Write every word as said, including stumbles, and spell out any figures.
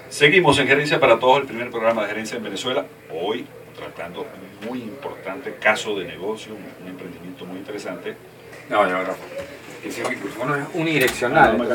Seguimos en Gerencia para Todos, el primer programa de gerencia en Venezuela. Hoy tratando un muy importante caso de negocio, un emprendimiento muy interesante. No, yo no. Que si mi micrófono es unidireccional.